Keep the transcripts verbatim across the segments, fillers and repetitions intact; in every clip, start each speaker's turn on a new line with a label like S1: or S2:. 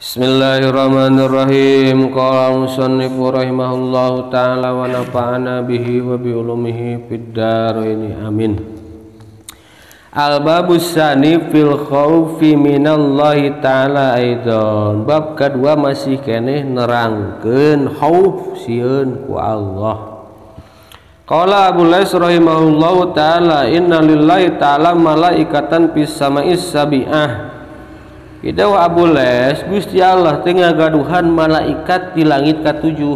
S1: Bismillahirrahmanirrahim. Qala al-musannifu rahimahullahu ta'ala wa nafa'ana bihi wa bi ulumihi fid dharain amin. Al-babus sani fil khaufi minallahi ta'ala aidan. Bab kedua masih keneh nerangkeun khauf sieun ku Allah. Qala Abu Lais rahimahullahu ta'ala inna lillahi ta'ala malaikatan fis sama'is sabi'ah. Kita wa Abu Les Gusti Allah tengah gaduhan malaikat di langit ketujuh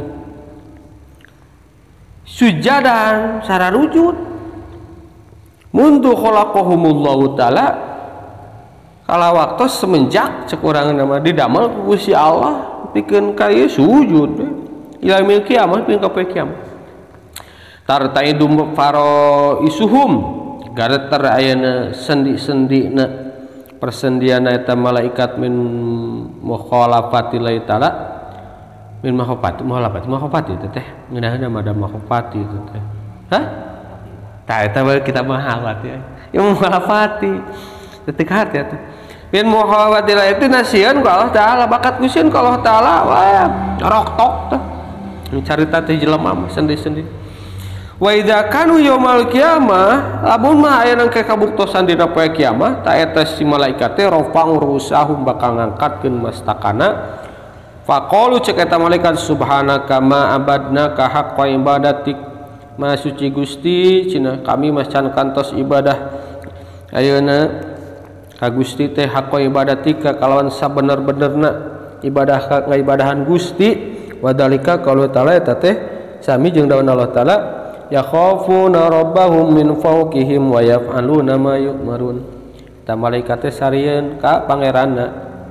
S1: sujadan sararujud mundu khalaqahumullahu ta'ala kala waktu semenjak cek urang nama didamel ku Gusti Allah pikeun ka ieu sujud ila mil kiamat pikeun ka poe kiamat tartaidum faro isuhum gareter ayana sendi-sendina persendian eta malaikat min mukhalafati lillahi ta'ala min mahofati mukhalafati mahofati itu teh ngeunaheun mada mahofati itu teh hah tah eta bae kita mahafati ya mukhalafati teu hati atuh min mukhalafati lillahi itu nasieun ku Allah taala bakat kusieun ku Allah taala wah rok tok teh carita teh jelema sendi-sendi. Wa idza kanu yaumal qiyamah lamun mah aya nang kabuktosan dina poe kiamat ta eta si malaikat teh rafa'u rusahum bakal ngangkatkeun mastakana faqalu cek eta malaikat subhanaka ma abadnaka haqqa ibadatik ma suci Gusti cenah kami macan kantos ibadah ayeuna ka Gusti teh haqqa ibadatika kalawan sabener-benerna ibadah ka ngaibadahan Gusti wadalika qalu ta'ala eta teh sami jeung daun Allah taala yakhafuna rabbahum min fawqihim wa yaf'aluna ma yu'marun. Ta malaikat teh sarieun ka pangeranna.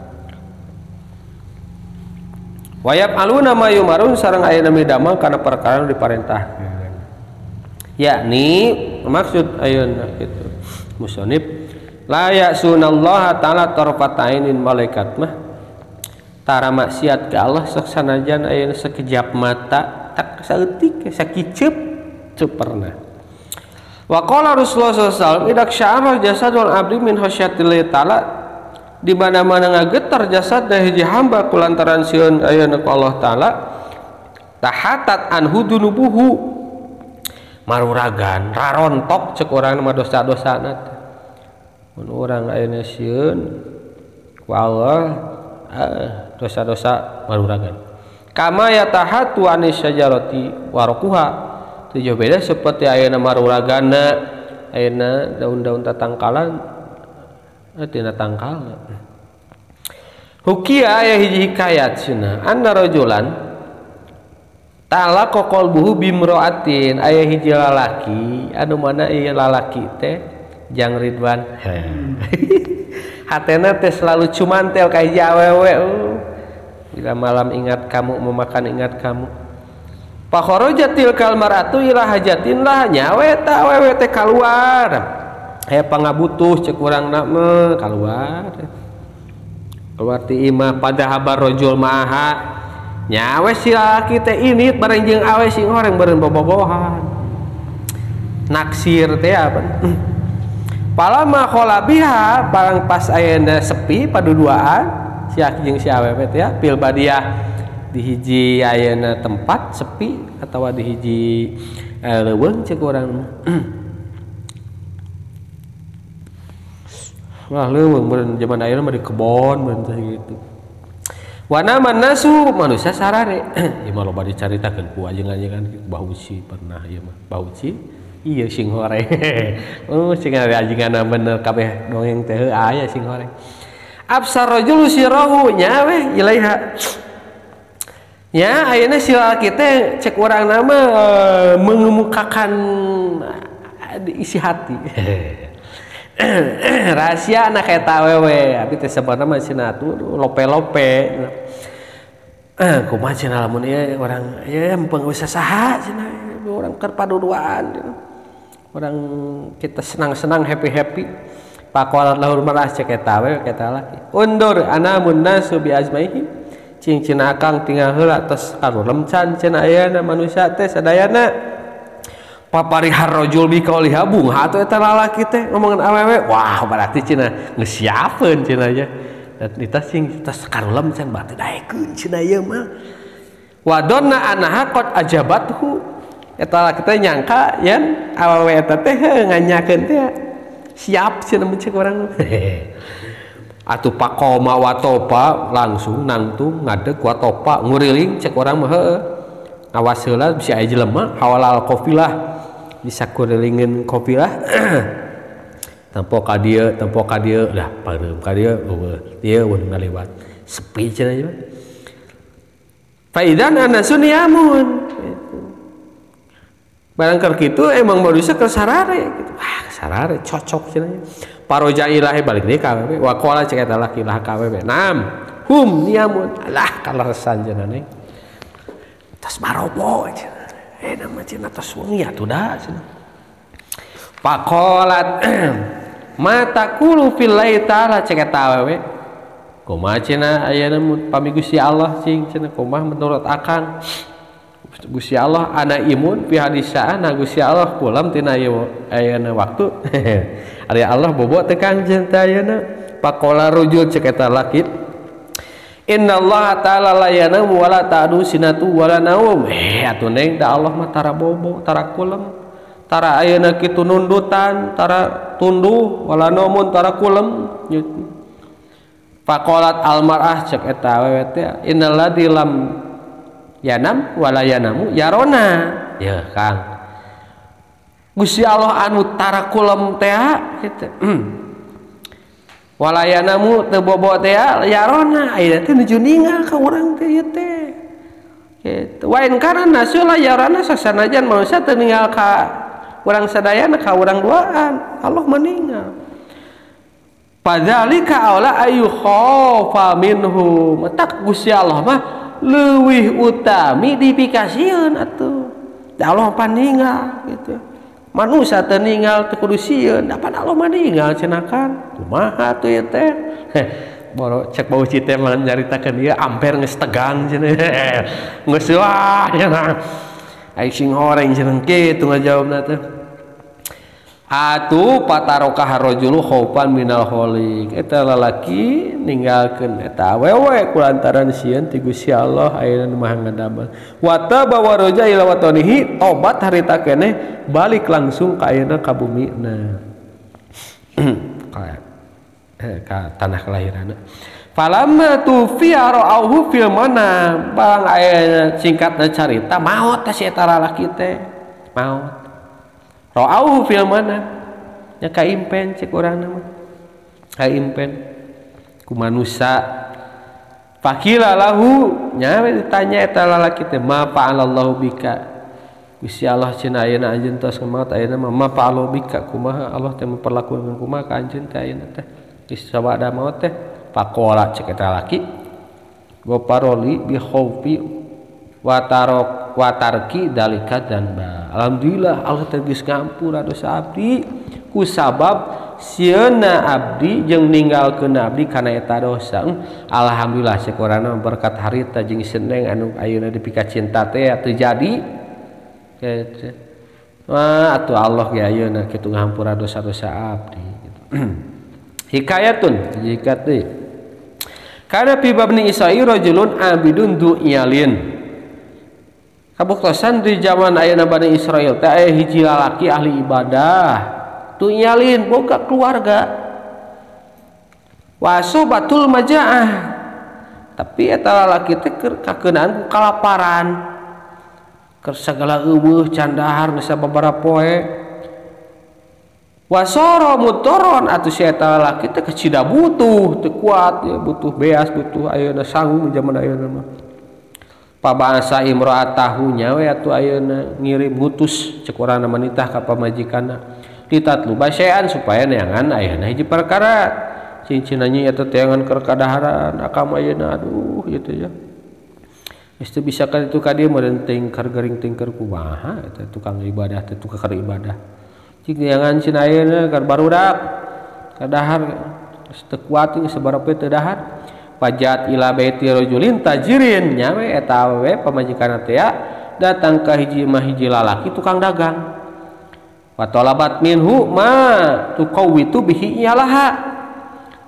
S1: Wa yaf'aluna ma yu'marun sareng aya nami damel kana perkara anu diparentahkeun. Yakni maksud ayeuna kitu. Musannif la ya'sunallaha ta'ala tarfatainin malaikat mah tara maksiat ka Allah sok sanajan ayeuna sakejap mata tak saeutik sakiceup pernah. Wa qala Rasulullah sallallahu alaihi wasallam idak sya'ara jasadul abdi min khasyatillah ta'ala di mana-mana ngagetar jasad da hiji hamba kulantaran sieun ayeuna ku Allah taala tahatat anhu dunubuhu maruragan rarontok cek urang mah dosa-dosana teh mun urang ayeuna sieun ku Allah eh, dosa-dosa maruragan kama yatahatu anis syajarati waraquha tujuh beda seperti ayeuna maruragana ayeuna daun-daun tatangkalan tina tangkal hukia aya hiji hikayat cenah anna rajulan talaqa qalbuhu bimra'atin aya hiji lalaki anu mana ieu lalaki teh jang Ridwan hatena teh selalu cumantel ka hiji awewe bila malam ingat kamu memakan ingat kamu pakharajatil kalmaratu ila hajatin lah nyawe ta awewe teh kaluar aya pangabutuh cek urangna mah kaluar keluar ti imah pada habar rajul maha nyawe si lalaki teh ini bareng jeung awe sing horeng beureun bobogohan naksir teh apa palama kholabiha barang pas ayeuna sepi paduduaan si aki jeung si awewe teh pil badiah di hiji ayeuna tempat sepi atawa di hiji eh, leuweung cek urang wah leuweung meureun zaman ayeuna mah di kebon meureun teh gitu wana manasu manusia sarare ieu mah loba dicaritakeun ku ajengan-ajengan bahuci pernah ieu mah bahuci ieu sing horeng oh sing ajenganna bener kabeh dongeng teh aya sing horeng absar rajul sirahu nyawe ilaiha ya ayeuna si lalaki teh cek urang nama e, mengemukakan isi hati rahasia anak eta awewe abi teh sebenarnya mah cenah atuh lope-lope eh kumaha cenah lamun ieu urang ieu empeng geus saha cenah urang keur paduduan urang kita senang-senang happy-happy paqala lahur marah cek eta awewe eta laki undur anamun nasu bi azmaihim cing cina akang tinggal heula tos karulem can cenah ayeuna manusia teh sadayana paparihar rajul bi qauliha bunga atuh eta lalaki teh ngomongin awewe wah berarti cenah geus siapeun cenah ya eta sing tas karulam can batu daekeun cenah ieu mah wadonna anaha qad ajabathu eta kita nyangka yen awewe eta teh nganyakeun teh siap cenah mencek urang atuh pakoma watopa langsung nangtung ngadeg watopa nguriling cek urang mah heueuh awas heula bisa aya jelema hawalal qafilah bisa kurilingeun qafilah tempo ka dieu tempo ka dieu dah pareum ka dieu eueuh dieu mun ngalewat sepi cenah ieu fa idzan anasun yamun barang keur kitu emang manusia keur sarare gitu ah sarare cocok cenah paroja ilahi balik deui ka awewe wa qala cek eta laki lah ka awewe naam hum niamun alah kaleresan cenah neng tas barobo cenah eh nama cenah tas wengi atuh da cenah faqalat mata kulu fil laitala cek eta awewe kumaha cenah ayeuna pami Gusti Allah cing cenah kumaha menurut akang Gusti Allah ana imun fi hadisaan na Gusti Allah pulam tina ayeuna waktu ari Allah bobo teh kang cinta ayeuna faqala rujul cek eta laki innallaha ta'ala la yanamu wala ta'du sinatu wala naum eh atuh neng da Allah mah tara bobo tara kulem tara ayeuna kitu nundutan tara tunduh wala naumun tara kulem faqalat almar'ah cek eta awewe teh innal ladzi lam yanam wala yanamu yarona ya Kang Gusti Allah anu tara kulem teh kitu wala yanamu teu bobo teh yarona aya teh nuju ningal ka urang teh ieu teh kitu wa in kana nasu la yarona sasanajan manusia teu ningal ka urang sadayana ka urang duaan Allah meninggal padzalika aula ayu khofa minhu tak Gusti Allah mah leuwih utami dipikasieun atuh da Allah paninggal gitu manusia teu ninggal teu kudu sieun dapan Allah maninggal cenah kan kumaha atuh ieu teh boro cek bau cite mah nyaritakeun ieu amper geus tegang cenah geus wah cenah ai sing horeng cenah kitu ngajawabna teh atuh patarokah rajulu khaufan minal khaliq eta lalaki ninggalkeun eta awewe kulantaran sieun ti Gusti Allah ayeuna nu maha ngadamel wa taba wa raja ila watanihi tobat harita keneh balik langsung ka ayeuna ka bumina ka tanah kelahiranna falamma tufiya ra'auhu fil manam barang ayeuna singkatna carita maot teh si eta lalaki teh maot ra'auhu fil manam nya kaimpen cek urangna mah kaimpen ku manusia fakila lahu nya ditanya eta lalaki teh ma fa'alallahu bika Gusti Allah cenah ayeuna anjeun tos maot ayeuna mah ma fa'alallahu bika kumaha Allah teh memperlakukeun kumaha ka anjeun teh ayeuna teh geus sabada maot teh faqala cek eta lalaki wa paroli bi khaufi wa tarok wa tarki dalika danba alhamdulillah Allah teh geus ngampura dosa abdi ku sabab sieuna abdi jeung ninggalkeun abdi kana eta dosa alhamdulillah sakurana berkat harita jeung seneng anu ayeuna dipika cinta teh teu jadi kitu wah atuh Allah ge ayeuna kitu ngahampura dosa-dosa abdi hikayatun jika teh kana fi babni Isa'i rajulun abidun du'yalin kabuktosan di zaman ayeuna Bani Israil teh aya hiji lalaki ahli ibadah tu nyalin boga keluarga waso batul majaah tapi eta lalaki teh keur kakeunaan ku kalaparan keur sagala eueuh candahar geus sababaraha poe wasoro mutoron atuh si eta lalaki teh kecida butuh teu kuat ya butuh beas butuh ayeuna sanggup zaman ayeuna mah pabasa imra'atahu nya we atuh ayeuna ngirim ngutus cek urang manitah ka pamajikanna ditatlu basean supaya neangan ayeuna hiji perkara cincin nya eta teangan keur kadaharan akam ayeuna aduh gitu ya geus teu bisa ka ditu ka dieu meureun teuing keur gering teuing keur kumaha eta tukang ibadah teh tukang ibadah cing neangan cin ayeuna keur barudak kadahar geus teu kuat geus sabaraha teu dahar pajat ila baiti rajulin tajirin nya we eta we pamajikanna teh datang ka hiji mah hiji lalaki tukang dagang wa talabat minhu ma tuqawitu bihi yalaha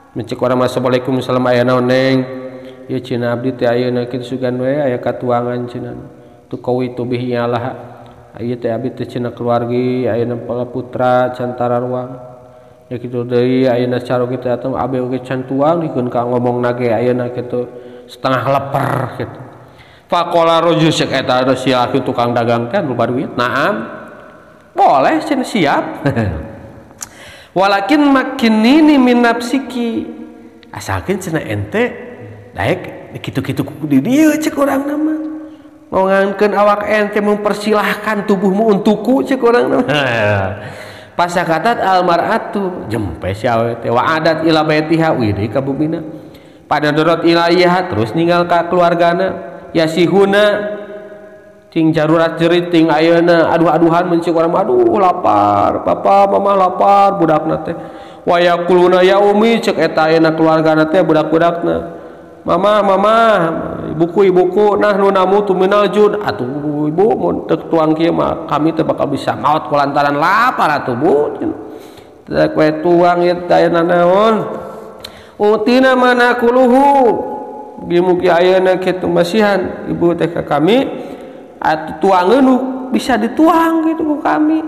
S1: mencek urang assalamualaikum salam aya naon neng ieu cenah abdi teh ayeuna kitu sugan we aya katuangan cenah tu kawi tu bihi Allah ieu teh abdi teh cenah keluargi ayeuna putra cantara ruang ya kitu deui ayeuna carok kitu atuh abdi oge can tuang dikeun ka ngomongna ge ayeuna kitu setengah leper kitu faqala rajul cek eta si laki tukang dagang teh loba duit naam boleh cenah siap walakin makinini min nafsiki asalkeun cenah ente daek kitu-kitu di dieu cek urang nama ngongankeun awak ente mempersilahkan tubuhmu untukku cek urang nama pasakatat almar'atu jempe si awe teh wa adat ila baitiha wiri ka bubina pada dorot ilayah terus ninggal ka keluargana yasihuna ting jarurat jerit ting ayeuna aduh-aduhan mencik urang aduh lapar papa mama lapar budakna teh wa yaquluna ya umi cek eta ayeuna keluargana teh budak-budakna mama mama ibuku ibuku nah nu namutu minal jud atuh ibu mun teu tuang kieu mah kami teh bakal bisa maot kulantaran lapar atuh bu teh kue tuang ieu teh naon utina mana kuluhu gimugi ayeuna kitu masihan ibu teh ka kami atuh tuangeun nu bisa dituang gitu ku kami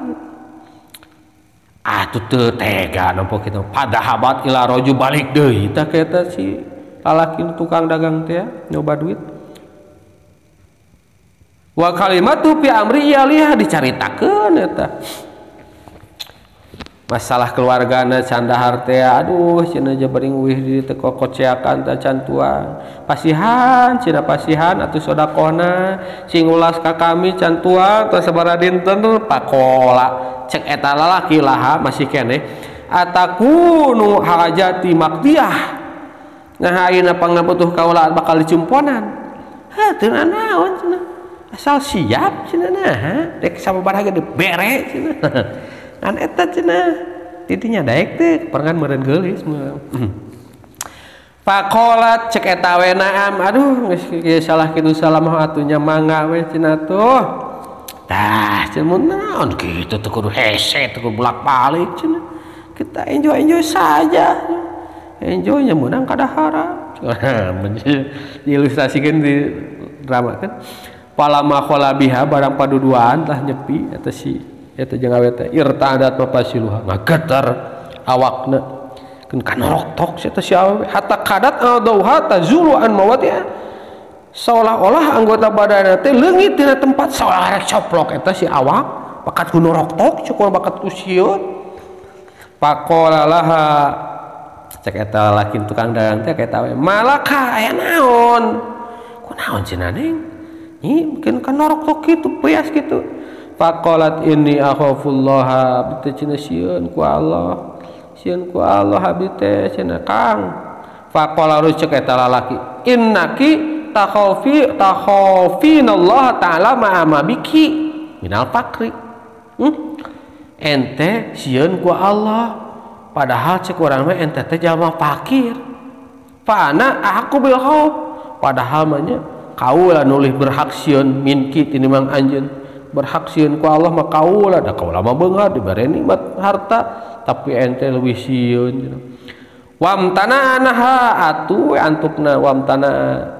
S1: atuh teu tega nampa kitu padahabat ila raju balik deui tah eta si lalaki tukang dagang teh nyoba duit wa kalimatu fi amri iyaliha dicaritakeun eta masalah keluargana candahar teh aduh cenah jabering uih di teu kokoceakan teh can tuang pasihan cenah pasihan atuh sedekahna sing ulas ka kami can tuang teh sabaraha dinten pakola cek eta lalaki laha masih keneh atakunu hajati maqdiyah nah ayeuna pangabutuh kaula bakal dicumponan ha teu naon cenah asal siap cenah nah dek sababaraha ge bere cenah an eta cenah titinya daek teh perangan meureun geulis mah faqalat cek eta we naam aduh geus salah kitu salah mah atunya mangga we cenah tuh tah cenah naon kitu teh kudu hese teh kudu bolak-balik cenah kita enjoy enjoy saja enjoynya menang kadahara diilustrasikan di drama kan palama khola biha barang paduduan tah nyepi eta si eta jeung awe teh irtadat mapasiluha ngagetar awakna keun kanorok eta si awe hatta kadat adauha tazulu an mawatiha seolah-olah anggota badanna teh leungit tina tempat seolah rek coplok eta si awak bakat ku norok-tok cukup bakat ku sieun faqala laha cek eta lalaki tukang dagang teh kaeta we malaka aya naon kunaon cenah neng nyi mungkin kan norok tok kitu peas kitu faqalat inni akhafullaha bete cenah sieun ku Allah sieun ku Allah abi teh cenah Kang faqala ru cek eta lalaki innaki takhafi takhafinallaha ta'ala ma'ama biki minal fakri hmm? ente sieun ku Allah padahal cek urang mah ente teh jalma fakir fana aku bil khauf padahal mah nya kaula nulih berhak sieun minki tinimbang anjeun berhak sieun ku Allah mah kaula da kaula mah beunghar dibere nikmat harta tapi ente leuwih sieun wamtana anaha atuh antukna wamtana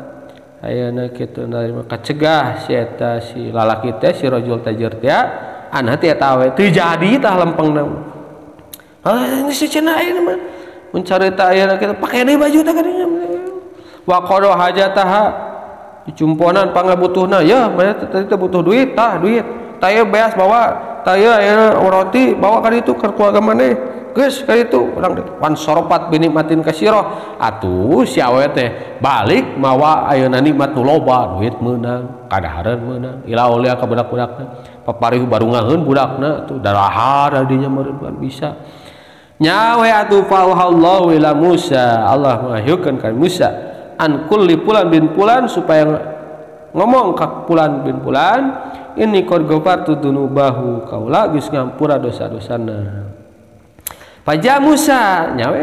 S1: ayeuna kitu narima kacegah si eta si lalaki teh si rajul tajir teh anha teh eta we teu jadi tah lempengna ah ini si cenah ayeuna mah mun carita ayeuna kitu pake deui baju teh kadinya wa qada hajataha dicumponan pangabutuhna ya mah tadi teh butuh duit tah duit taya beas bawa taya ayeuna roti bawa ka ditu keur keluarga maneh geus ka ditu urang wan soropat binikmatin kasirah atuh si awe teh balik mawa ayeuna nikmat nu loba duit meunang kadahareun meunang ila ulia ka budak-budakna paparihu barungaheun budakna tuh darahar dinya meureun bisa nyawe atuh fauhallahu ila Musa Allah mengahyukeun ka Musa an kulli pulan bin pulan supaya ngomong ka pulan bin pulan ini qad ghafartu dzunubahu kaula geus ngampura dosa-dosana paja Musa nyawe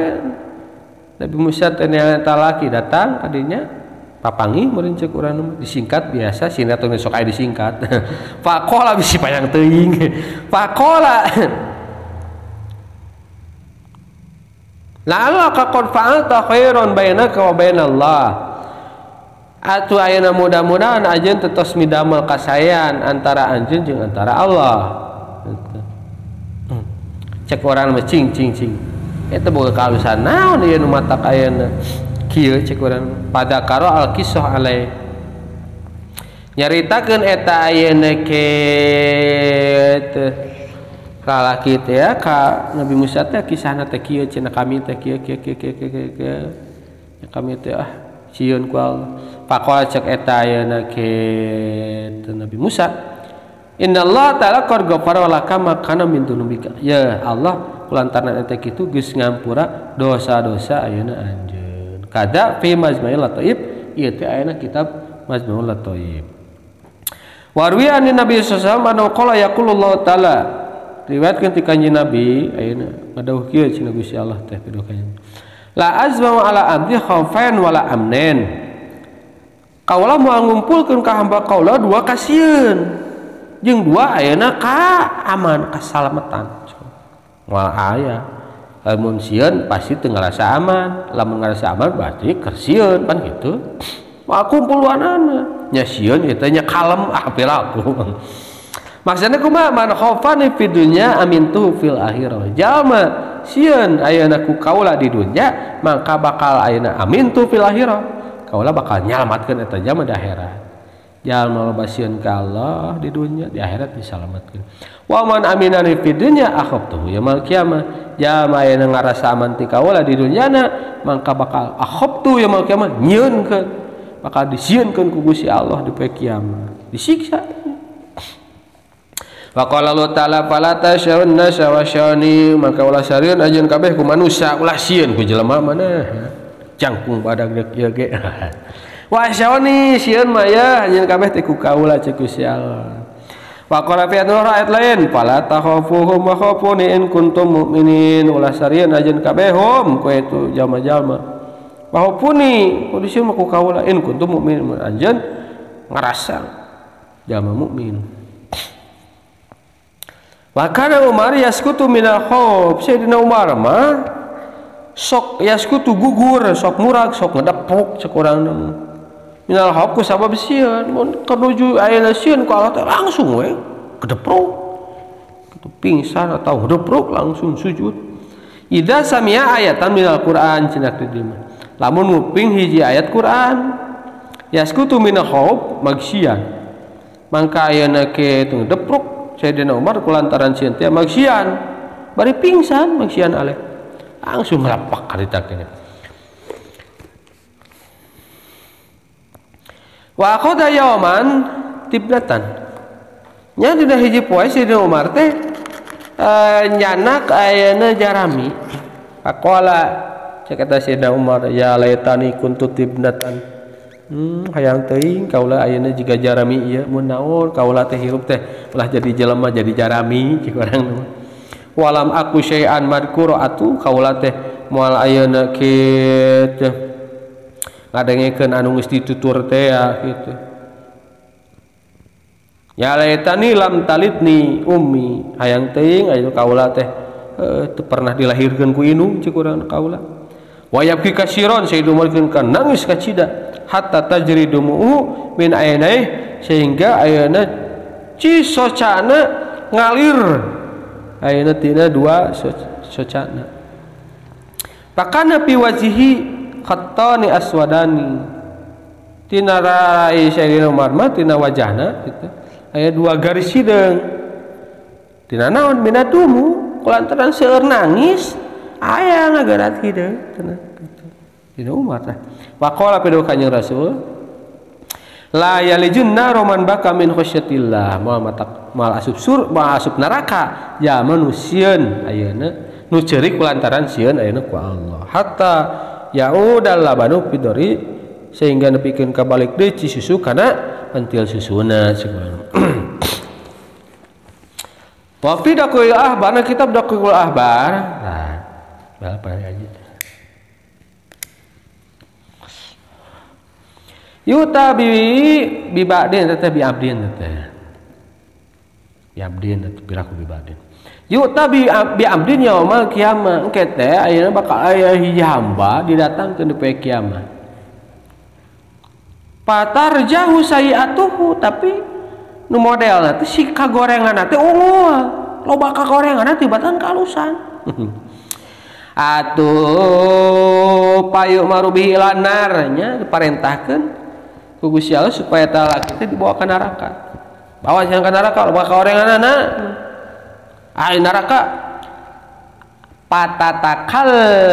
S1: Nabi Musa teh eta laki datang kadinya papangi meureun ceuk urang disingkat biasa sina teh sok aya disingkat faqala bisi panjang teuing faqala la'allaka qad fa'alta khairan bainaka wa bainallah. Atuh ayeuna mudah-mudahan anjeun teu tos midamel kasayan antara anjeun jeung antara Allah. Cek orang mah cing cing cing. Eta boga kalusan naon ieu nu matak ayeuna. Kieu cek urang pada karo al kisah alai. Nyaritakeun eta ayeuna ke kalaki teh ya ka Nabi Musa teh kisahna teh kieu cenah kami teh kieu kieu kieu kieu kieu kami teh ah sieun ku Allah. Faqala cek eta ayeuna ke Nabi Musa, innallaha ta'ala qad ghafara laka ma kana min dzunubika. Ya Allah, kulantaran eta kitu geus ngampura dosa-dosa ayeuna anjeun. Kada fi Majma'il Lataif, ieu teh ayeuna kitab Majma'ul Lataif. Warwi an Nabi sallallahu alaihi wasallam anna qala yaqulullahu ta'ala. Riwayatkeun ti kanjeng Nabi ayeuna ngadawuh kieu cenah Gusti Allah teh piduh kanjeng. La azmu ala abdi khaufan wala amnen. Kaula moal ngumpulkeun ka hamba kaula dua kasieun jeung dua ayeuna ka aman kasalamatan. Moal aya lamun sieun pasti teu ngarasa aman, lamun ngarasa aman berarti keur sieun pan kitu. Moal kumpul duanana nya sieun eta nya kalem ah perilaku. Maksudna kumaha man khaufani fid dunya amintu fil akhirah. Jalma sieun ayeuna ku kaula di dunya mangka bakal ayeuna amintu fil akhirah. Kaula bakal nyalamatkeun eta jalma di akhirat. Jalma loba sieun ka Allah di dunya, di akhirat disalamatkeun. Wa man aminani fid dunya akhaftuhu yaumil qiyamah. Jalma ayeuna ngarasa aman ti kaula di dunyana mangka bakal akhaftu yaumil qiyamah nyieunkeun. Bakal disieunkeun ku Gusti Allah di poe kiamat. Disiksa. Wa qala Allah ta'ala fala tasyaunna sawashani maka ulah sarieun ajeun kabeh ku manusia ulah sieun ku jelema maneh. Cangkung badag dek ieu ge. Wa syawani sieun mah ya anjeun kabeh teh ku kaula ceuk Gusti Allah. Wa qala fi ayat lain fala takhafuhum wa khafuni in kuntum mu'minin ulah sarieun ajeun kabeh hum ku itu jalma-jalma. Wa khafuni ku disieun mah ku kaula in kuntum mu'minin anjeun ngarasa jalma mukmin. Wa kana Umar yaskutu minal khauf. Sayyidina Umar mah sok yaskutu gugur, sok murag, sok ngedepuk cek urang minal khauf ku sabab sieun. Mun kanuju ayeuna sieun ku Allah teh langsung we kedepruk. Kitu pingsan atau ngedepruk langsung sujud. Idza sami'a ayatan minal Qur'an cenah teh mah. Lamun nguping hiji ayat Qur'an yaskutu minal khauf magsieun. Mangka ayeuna ke teu ngedepruk Sayyidina Umar kulantaran sieun teh magsieun. Bari pingsan magsieun aleh. Langsung merapak karita kene. Wa akhadha yauman tibnatan. Nya dina hiji poe Sayyidina Umar teh uh, nyanak ayeuna jarami. Faqala cek eta Sayyidina Umar ya laitani kuntu tibnatan. Hmm hayang teuing kaula ayeuna jiga jarami ieu mun naon kaula teh hirup teh ulah jadi jelema jadi jarami cik urang mah. Walam aku syai'an madkur atu kaula teh moal ayeuna kitu ngadengekeun anu geus ditutur teh ya kitu. Ya laitani lam talitni ummi hayang teuing aya kaula teh teu pernah dilahirkeun ku indung cik urang kaula. Wa yabki kasiron sayyidu malikeun kan nangis kacida hatta tajri dumu'u min ainai sehingga ayeuna cisocana ngalir ayeuna tina dua socana. Pakana fi wajhi khattani aswadani. Tina rai Sayyidina Umar mah tina wajahna kitu aya dua garis hideung. Tina naon minadumu kulantaran seueur nangis aya ngagarat hideung cenah kitu. Sayyidina Umar tah. Waqala pidu kanjeng Rasul la yalijun naru man baka min khasyatillah moal matak moal asup sur moal asup neraka ya manusieun ayeuna nu ceurik kulantaran sieun ayeuna ku Allah hatta yaudal labanu fidori sehingga nepikeun ka balik deui ci susu kana pentil susuna cenah. Wa fi daqul ahbar kitab daqul ahbar nah bal pa aja yuta bi bi ba'din teteh bi abdin teteh Yabdin atau biraku bibadin. Yuk tabi bi abdin yaumal kiamah engke teh ayeuna bakal aya hiji hamba didatangkeun di poe kiamat. Patarjahu sayiatuhu tapi nu modelna teh si kagorenganna teh unggul. Loba kagorenganna tibatan kalusan. Atuh payu marubihi lanar nya diparentahkeun ku Gusti Allah supaya tah laki teh dibawa ka neraka. Bawa jangan ke neraka loba kagorenganna. Ai neraka patatakal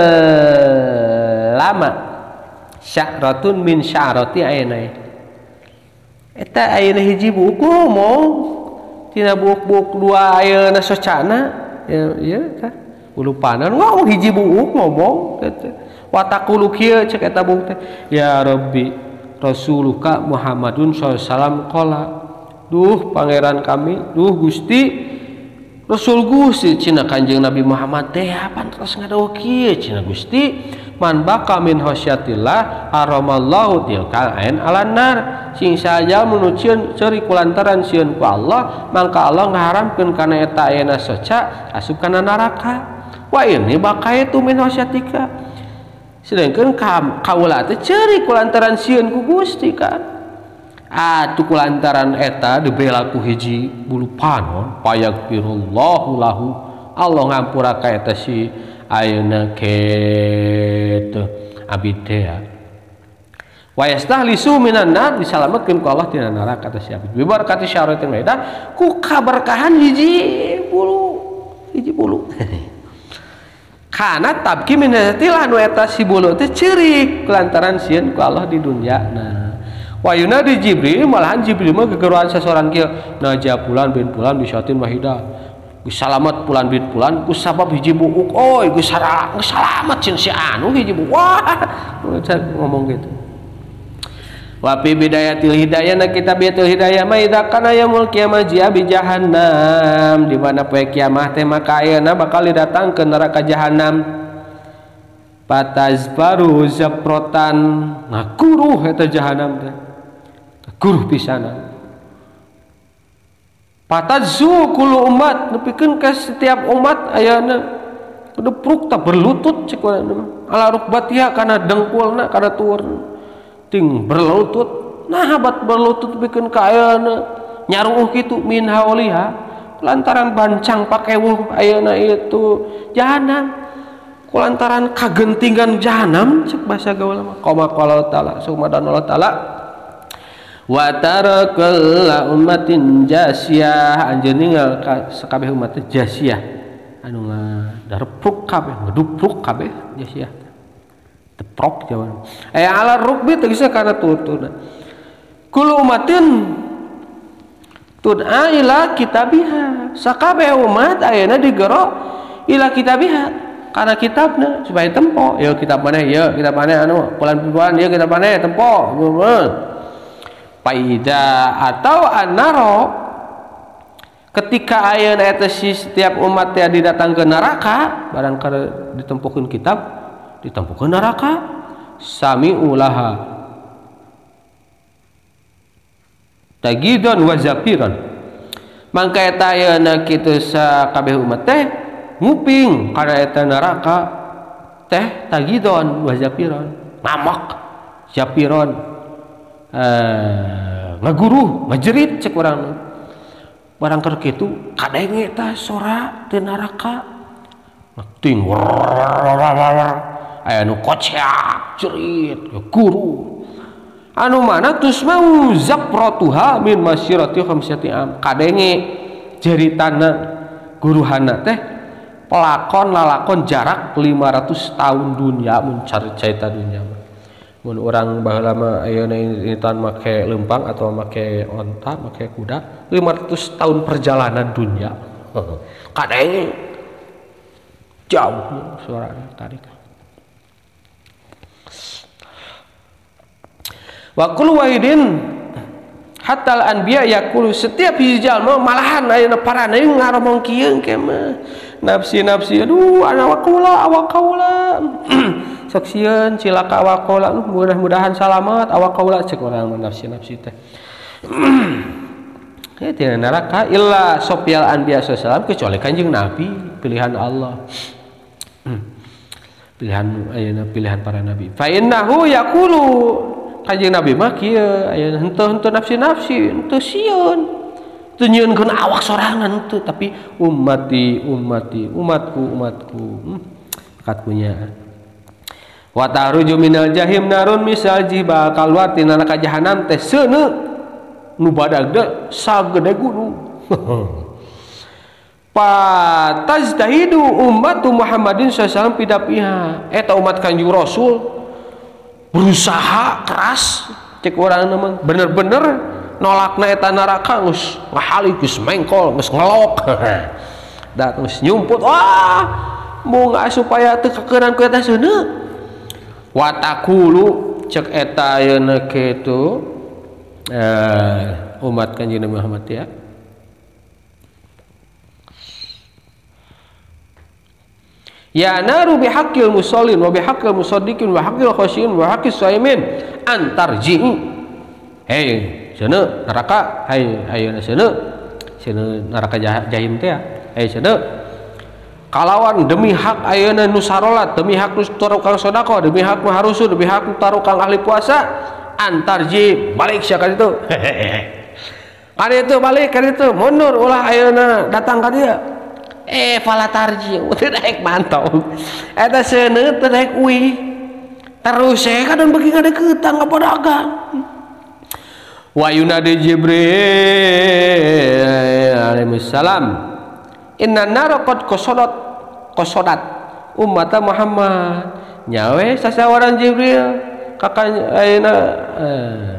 S1: lama sya'ratun min sya'rati ayeuna eta ayeuna hiji buuk ngomong tina buuk-buuk dua ayeuna socana ya ya tah ulupanan ngomong hiji buuk ngomong watakulu kieu cek eta buuk teh ya rabbi rasuluka Muhammadun sallallahu alaihi wasallam qala duh pangeran kami duh Gusti Rasul Gusti cina Kanjeng Nabi Muhammad teh pantos ngadawuh kieu cina Gusti man baka min khosyatillah haramallahu tilkal ain alannar sing saja menucieun ceuri kulantaran sieun ku Allah mangka Allah ngaharamkeun kana eta ayeuna soca asup kana neraka wa ini baka itu min khosyatika sedengkeun kaula teh ceuri kulantaran sieun ku Gusti kan atuh kulantaran eta dibela ku hiji bulu panon payagfirullahu lahu Allah ngampura ka eta si ayeuna kitu abdi teh wa yastahlisu minan nar disalametkeun ku Allah tina neraka eta si abdi bi barakati syaratin maida ku kaberkahan hiji bulu hiji bulu kana tabki min hatilah nu eta si bulu teh ceurik kulantaran sieun ku Allah di dunya nah wa yunadi Jibril malahan Jibril mah gegeruan sasoran kieu naja pulan bin pulan bisyatin wahidah geus salamet pulan bin pulan ku sabab hiji buuk oi geus salamet cin si anu hiji buuk wah ngomong gitu wa fi bidayatil hidayah na kitabiyatul hidayah ma idza kana yaumul qiyamah jia bi jahannam di mana poe kiamat teh maka ayeuna bakal didatangkeun neraka jahanam patazbaru zaprotan ngakuruh eta jahanam teh guruh pisanan patazzu kullu umat nepikeun ka setiap umat ayeuna depruk tak berlutut cek urang ala rukbatiha kana dengkulna kana tur ting berlutut nah habat berlutut pikeun ka ayeuna nyaruh kitu min hauliha lantaran bancang pakewuh ayeuna itu jahanam kulantaran kagentingan jahanam cek bahasa gaul mah qoma qala taala sumadan Allah taala wa tarakal ummatin jasiyah anjeun ninggal sakabeh umat teh jasiyah anu ngadarpruk kabeh ngedupruk kabeh jasiyah teprok jawan aya ala rukbi tegasna kana tutuna kullu ummatin tud'a ila kitabiha sakabeh umat ayeuna digero ila kitabiha karena kitabna supaya tempo ya kitab mana ya kitab mana anu pulan-pulan ya kitab mana tempo paida atau anaro ketika ayeuna eta si setiap umat teh didatangkeun neraka barang kada ditempukeun kitab ditempukeun neraka sami ulaha tagidon wa zafiran mangka eta ayeuna kitu sakabeh umat teh nguping kana eta neraka teh tagidon wa zafiran mamak zafiran Uh, ngaguruh ngajerit cek orang barang keur kitu kadenge tah sora teu neraka ting aya nu kocak jerit guru anu mana tusmau zapratuha min masyirati khamsati am kadenge jeritana guruhana teh pelakon lalakon jarak lima ratus tahun dunia mun carita dunia mun orang baheula mah ayeuna intan make lempang atau make onta make kuda lima ratus tahun perjalanan dunia kadenge jauh suaranya tarik wa kullu wahidin hatta al anbiya yaqulu setiap hiji jalma malahan ayeuna parana ngaromong kieu ke mah nafsi-nafsi aduh ana waqula awaqaula saksieun cilaka awaqaula mudah-mudahan salamet awaqaula cek urang nafsi-nafsi teh Ya, tina neraka illa sopyal anbiya sallallahu kecuali kanjeng Nabi pilihan Allah. Pilihan ayeuna pilihan para nabi. Fa innahu yaqulu kanjeng Nabi mah kieu ayeuna henteu henteu nafsi-nafsi, henteu sieun. Teu nyieunkeun awak sorangan henteu, tapi ummati ummati, umatku umatku. Hmm. Katkunya. Wa taruju minal jahim narun misal jibal kaluar tina neraka jahanam teh seuneu nu badagna sagede gunung. Patazdahidu ummatu Muhammadin sallallahu alaihi wasallam pidapiha eta umat Kanjeng Rasul berusaha keras cek urang mah bener-bener nolakna eta neraka geus ngahali geus mengkol geus ngelok da geus nyumput wah bunga supaya teu kakeuran ku eta seuneu wa taqulu cek eta ayeuna kitu eh, umat Kanjeng Muhammad ya ya naru bihaqqil musallin wa bihaqqil musaddiqin wa haqqil khasyin wa haqqis shaimin antarji'i hei cenah neraka hai ayeuna cenah cenah neraka jahim teh hei cenah kalawan demi hak ayeuna nu sarolat demi hak nu tarukang sedekah demi hak nu harusu demi hak nu tarukang ahli puasa antarji balik sia ka ditu ka ditu balik ka ditu mundur ulah ayeuna datang ka dieu eh falatarji teu daek mantau eta seuneu teu daek uih terus saya kadang bagi ngadeukeutang ka pedagang wa yunadi Jibril alaihi salam inna nara qad qasadat qasadat ummata Muhammad nyawe sasawaran Jibril kakan ayeuna eh.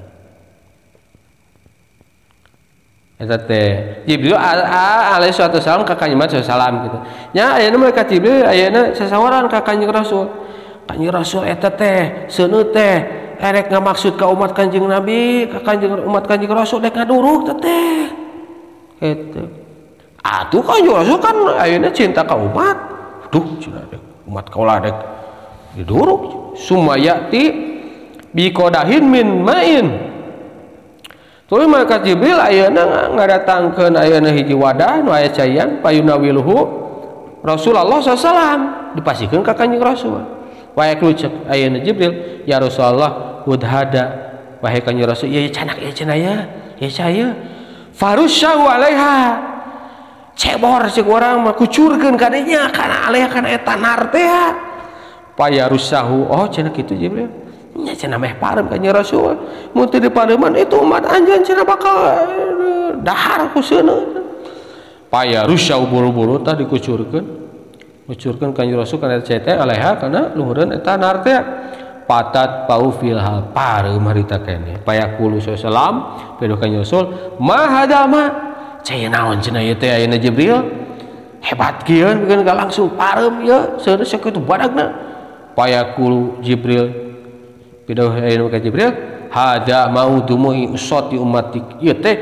S1: Eta teh Jibril alaihi wasallam ka Kanjeng Muhammad sallallahu gitu. Nya ayeuna malaikat Jibril ayeuna sasawaran ka Kanjeng Rasul. Kanjeng Rasul eta teh seuneu teh erek ngamaksud ka umat Kanjeng Nabi, ka Kanjeng umat Kanjeng Rasul dek ngaduruk teh. Kitu. Atuh Kanjeng Rasul kan ayeuna cinta ka umat. Duh cenah dek umat kaula dek diduruk sumayati bi qadahin min ma'in. Tuluy malaikat Jibril ayeuna ngadatangkeun ayeuna hiji wadah nu aya caian payunawiluhu Rasulullah sallallahu alaihi wasallam dipasikeun ka Kanjeng Rasul. Wahai klucek ayeuna Jibril ya Rasulullah udhada wahai Kanjeng Rasul ieu canak ieu cenah ya ieu saya farusyahu alaiha cebor cek urang mah kucurkeun ka dinya kana alaiha kana eta nar teh payarusahu oh cenah kitu Jibril nya cenah meh parem Kanjeng Rasul mun teu dipareuman itu umat anjeun cenah bakal dahar ku seuneu paya rusya buru-buru tah dikucurkeun kucurkeun Kanjeng Rasul kana cete alaiha kana luhureun eta nar teh patat pau fil hal pareum harita keneh paya qulu sallallahu pedo Kanjeng Rasul ma hada ma cai naon cenah ieu teh ayeuna Jibril hebat kieu pikeun ka langsung parem ieu seuneu sakitu badagna paya qulu Jibril pidaw ayeuna ka Jibril hada maudumu'i usati ummatik ieu teh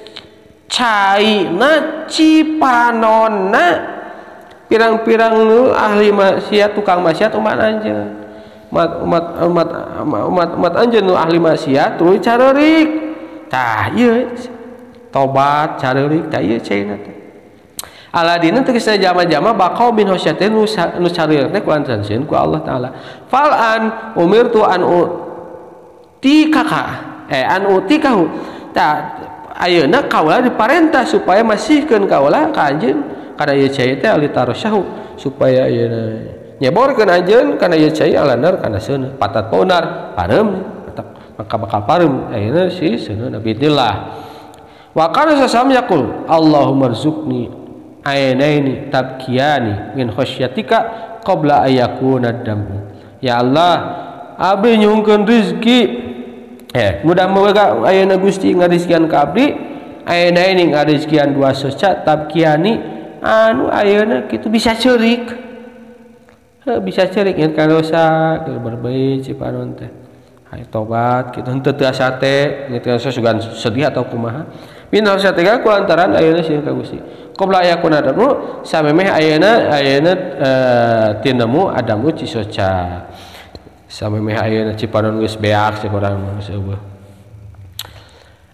S1: caina cipanonna pirang-pirang nu ahli maksiat tukang maksiat umat anjeun umat umat umat umat umat anjeun nu ahli maksiat tuluy careurik tah ieu tobat careurik tah ieu caina teh aladina teh geus jama-jama baqau min khosyatin nu careurik teh ku antansieun ku Allah taala fal'an umirtu an utikaka eh an utikahu tah ayeuna kaula diparentah supaya masihkeun kaula ka anjeun kana ieu cai teh alitarasyahu supaya ayeuna nyeborkeun anjeun kana ieu cai alanar kana seuneu patat paunar parem maka bakal parem ayeuna si seuneu nabidillah wa kana sasam yaqul Allahumma rzuqni ainaini tabkiyani min khosyatika qabla ayakuna damu ya Allah abdi nyungkeun rezeki eh mudah-mudahan ayeuna Gusti ngarizkian ka abdi ainaini ngarizkian dua soca tabkiyani anu ayeuna kitu bisa ceurik bisa ceurik ngan ka dosa keur berbaik cipanon teh hayang tobat kitu henteu teu asa teh ngeut asa sugan sedih atau kumaha min khosyatika ku lantaran ayeuna sieun ka Gusti qabla yakuna adamu samemeh ayeuna ayeuna uh, tinamu adamu cisoca samemeh ayeuna cipanon geus beak cek urang mah geus eueuh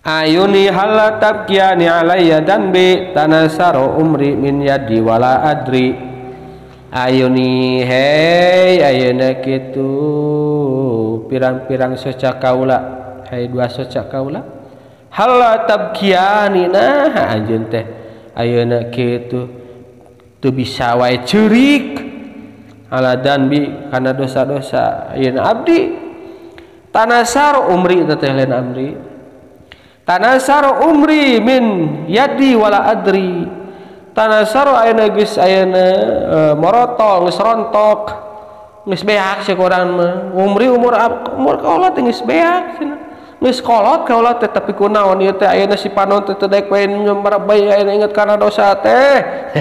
S1: ayuni hal tabkiyani alayya danbi tanasaro umri min yadi wala adri. Ayuni hei ayeuna kitu pirang-pirang soca kaula, hai dua soca kaula, hal tabkiyani nah anjeun teh ayeuna kitu teu bisa wae ceurik ala danbi kana dosa-dosa ayeuna abdi. Tanasaro umri teh lain amri, tanasaro umri min yadi wala adri. Tanasaro ayeuna geus ayeuna e, morotol geus rontok geus beak sakurang mah umri umur umur kaula teh geus beak cenah geus kolot kaula teh tapi kunaon ieu teh ayeuna si panon teh teu daek poe nyombar bae ayeuna inget kana dosa teh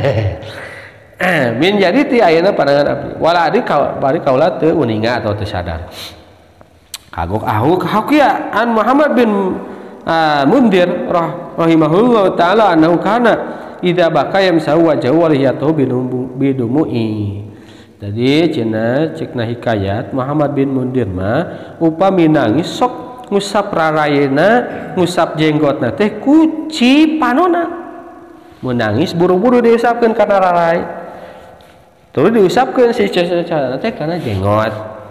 S1: min jadi ti ayeuna pandangan abdi wala adi ka bari kaula teu uninga atau teu sadar. Kagok ahu hakiya an Muhammad bin uh, Mundir rahimahullah taala annahu kana idza baka yamsahu wajhahu wa lihiyatahu bidumu'i. Jadi cenah cekna hikayat Muhammad bin Mundir mah upami nangis sok ngusap rarayena ngusap jenggotna teh ku ci panona. Mun nangis buru-buru diusapkeun kana raray. Terus diusapkeun si cara teh kana jenggot.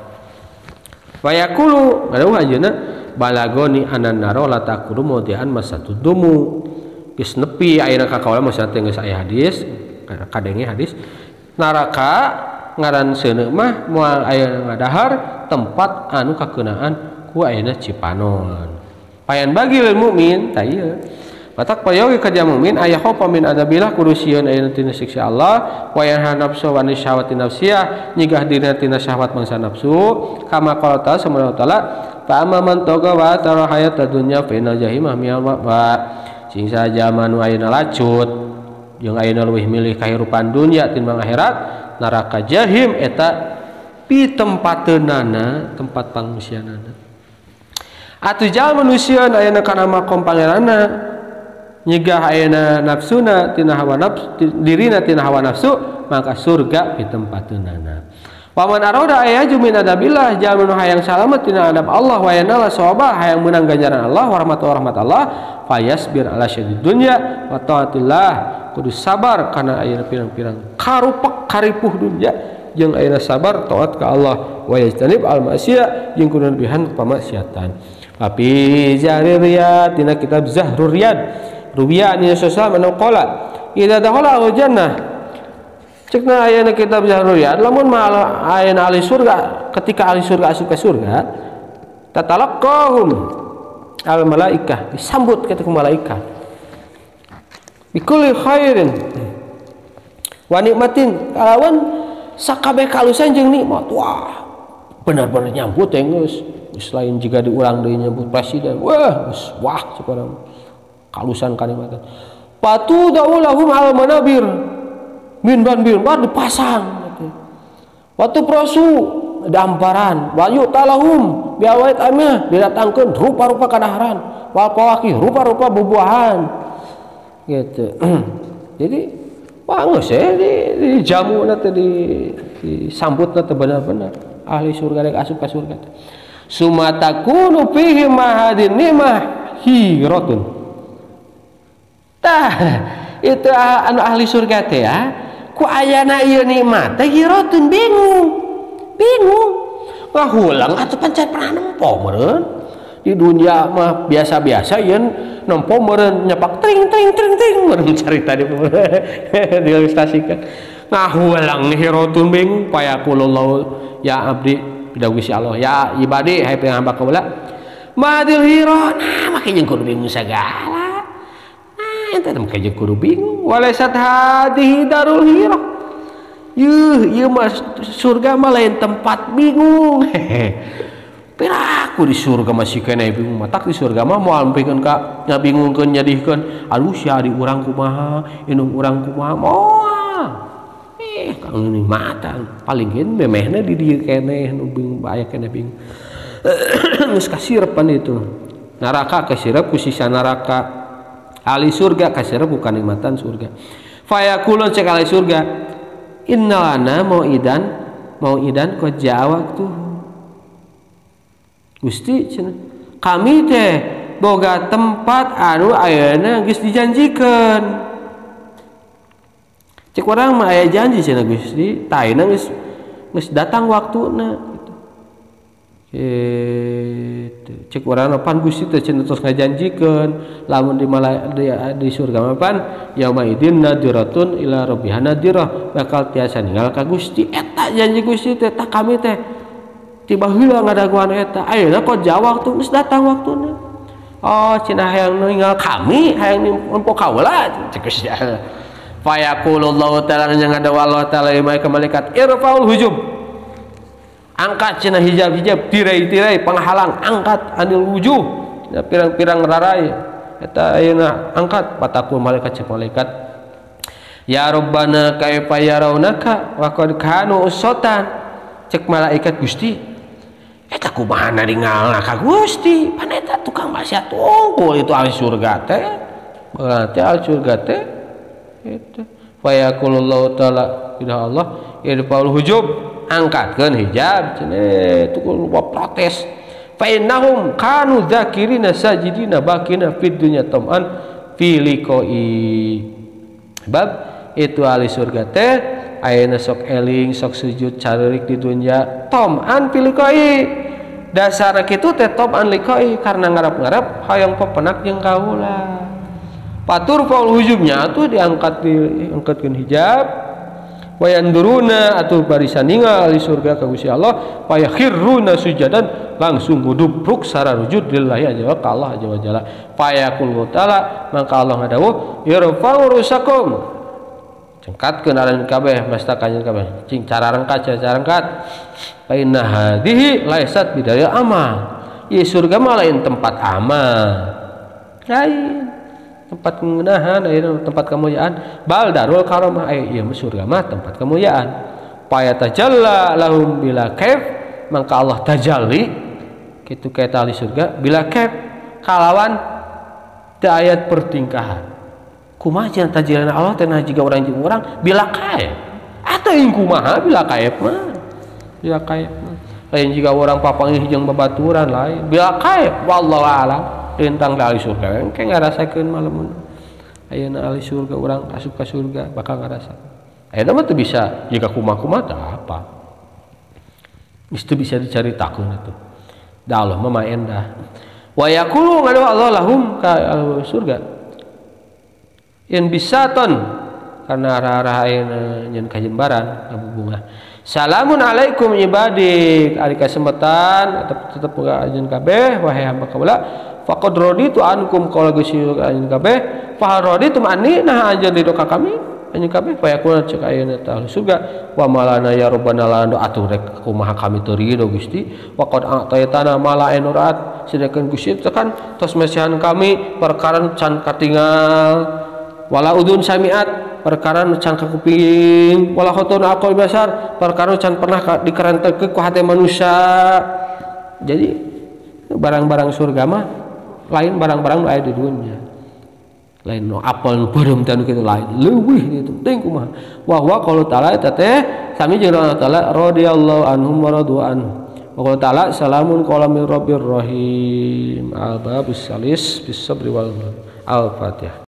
S1: Wa yaqulu gadeuh ajeuna balagoni anan naro la taqulu maudian masatudumu. Geus nepi ayeuna ka kaula maksudna teh geus aya hadis kadenge hadis neraka ngaran seuneu mah moal aya ngadahar tempat anu kakeunaan ku ayeuna cipanon payan bagi lil mukmin tah ieu matak payoge ka jam mukmin aya khofa min adabillah kudu sieun ayeuna tina siksa Allah wa yanha nafsu wa syahwati nafsiyah nyigah dina tina syahwat mangsa nafsu kama qala ta'ala subhanahu wa ta'ala fa amma man taqa wa tara hayatad dunya fa inna jahimah miyal wa sing saja manu ayeuna lacut jeung ayeuna leuwih milih kahirupan dunya tinimbang akhirat neraka jahim eta pi tempateunana tempat pangungsianana. Atuh jalma nu sieun ayeuna kana makom pangeranna nyegah ayeuna nafsuna tina hawa nafsu dirina tina hawa nafsu maka surga pi tempateunana. Paman aroda ayaju min adabillah jalma nu hayang salamet tina adab Allah wa yanala sawaba hayang meunang ganjaran Allah wa rahmat rahmat Allah fayasbir ala syadid dunya wa taatillah kudu sabar kana ayeuna pirang-pirang karupek karipuh dunya jeung ayeuna sabar taat ka Allah wa yastanib al ma'siyah jeung kudu nebihan pamaksiatan. Tapi Zahrir Riyad tina kitab Zahrur Riyad ruwiya ni sallallahu alaihi wasallam idza dakhala al jannah cekna ayeuna kitab Zahrur Riyad lamun mah ayeuna ahli surga ketika ahli surga asup ka surga tatalaqahum al malaikah disambut ketika malaikat bikulli khairin wa nikmatin kalawan sakabeh kalusan jeung nikmat wah benar-benar nyambut teh geus geus lain jiga diulang deui nyambut presiden wah geus wah sakurang kalusan kanikmatan patu daulahum al manabir min ban bir bar dipasang waktu prosu damparan wayu talahum biawait amah didatangkeun rupa-rupa kadaharan wal pawaki rupa-rupa bubuahan gitu. Jadi pangeus ya di, di jamu na teh di disambut na teh benar-benar ahli surga rek asup ka surga teh sumatakunu fihi mahadin nimah hiratun tah itu anu ahli surga teh ya ku ayana ieu nikmat teh hiratun bingung bingung ngahulang atuh pancen pernah nempo meureun di dunia mah biasa-biasa yen nempo meureun nyepak tring tring tring tring meureun carita di diilustrasikan ngahulang hiratun bingung payakulullah ya abdi pidawuh si Allah ya ibadi hai hamba kaula madil hirat nah make jeung kudu bingung sagala nah ente make jeung kudu bingung walaisat hadihi darul hirah yuh ieu mah surga mah lain tempat bingung piraku di surga masih kena bingung matak di surga mah moal pikeun ka ngabingungkeun nyadihkeun alus ya di urang kumaha indung urang kumaha moal eh kang ini mata paling hin memehna di dieu keneh nu bingung aya keneh bingung geus kasirpan itu neraka kasirep ku sisa neraka ahli surga kasirep ku kanikmatan surga fayaqulun cek ahli surga innalana mau'idan mau'idan qad ja'a waktu Gusti cenah kami teh boga tempat anu ayeuna geus dijanjikeun. Cek urang mah aya janji cenah Gusti, taina geus geus datang waktuna gitu. Gitu. Cek urang pan Gusti teh cenah tos ngajanjikeun lamun di mala di, di surga mah pan yauma idzin nadiratun ila rabbiha nadirah, bakal tiasa ninggal ka Gusti. Eta janji Gusti teh tak kami teh tiba heula ngadaguan eta. Ayeuna kok jauh waktu geus datang waktuna. Oh cenah hayang ninggal kami, hayang nempo kaula cek Gusti. Fa yaqulullahu ta'ala yang ada Allah ta'ala ka malaikat irfaul hujub, angkat cenah hijab-hijab, tirai-tirai penghalang, angkat anil wujuh, pirang-pirang rarai eta ayeuna angkat. Patakul malaikat cek malaikat ya rabbana kaifa yarawnaka wa qad kanu usatan, cek malaikat Gusti eta kumaha naringalna ka Gusti pan eta tukang maksiat unggul itu ahli surga teh berarti ahli surga teh itu. Fa yaqulullahu ta'ala ila Allah irfaul hujub, angkatkeun hijab cenah itu lupa protes. Fa innahum kanu dzakirina sajidina bakina fid dunya tam'an fi liqa'i, bab itu ahli surga teh ayeuna sok eling sok sujud caririk di dunya tam'an fi liqa'i, dasar kitu teh tam'an liqa'i karena ngarap-ngarap hayang pepenak jeung kaula. Patur faul hujubnya tuh diangkat diangkatkeun hijab, wayanduruna atuh barisan ninggal di surga ka Gusti Allah, fayakhiruna sujadan langsung ngudupruk sararujud lillahi azza wa Allah azza wa jalla. Fayaqul ta'ala maka Allah ngadawuh irfa'u rusakum, cengkatkeun aran kabeh masta kanjeun kabeh cing cararengkat cararengkat. Fa inna hadhihi laisat bidaya amal, ieu surga mah lain tempat amal, lain tempat kemudahan, tempat kemuliaan. Bal darul karamah, ieu mah surga mah tempat kemuliaan. Paya tajalla lahum bila kaif, maka Allah tajalli kitu kaita ahli surga bila kaif kalawan teu aya pertingkahan. Kumaha cenah tajalli Allah teh nah jiga urang jeung urang bila kaif. Atuh ing kumaha bila kaif mah? Bila kaif mah lain jiga urang papanggih jeung babaturan lain. Bila kaif wallahu a'lam. Tentang ahli surga engke ngarasakeun malamun ayeuna ahli surga urang asup ka surga bakal ngarasakeun. Ayeuna mah teu bisa jika kumaha-kumaha tah apa. Geus teu bisa dicaritakeun atuh. Da Allah mah mah endah. Wa yaqulu ngadu Allah lahum ka ahli surga. In bisaton karena arah-arah ayeuna nyeun kajembaran ngabubungah. Salamun alaikum ibadik, ari kasempetan tetep tetep ajeun kabeh wahai hamba kaula. Faqad raditu ankum qala Gusti anjeun kabeh fa raditum anni nah anjeun ridho ka kami anjeun kabeh fa yakuna cek ayeuna tah surga wa malana ya rabbana la atuh rek kumaha kami teu ridho Gusti wa qad ataytana mala enurat sedekakeun Gusti tekan tos mesihan kami perkara can katingal wala udun samiat perkara can kakuping wala khatun aqal basar perkara can pernah dikarantekeun ku hate manusia. Jadi barang-barang surga mah lain barang-barang nu aya di dunia, lain no apel nu beureum teh kitu lain leuwih kitu teuing kumaha wa huwa qaulu ta'ala eta teh sami jeung Allah taala radhiyallahu anhum wa radu anhu wa qaulu ta'ala salamun qala min rabbir rahim al babus salis bis sabri wal al fatihah.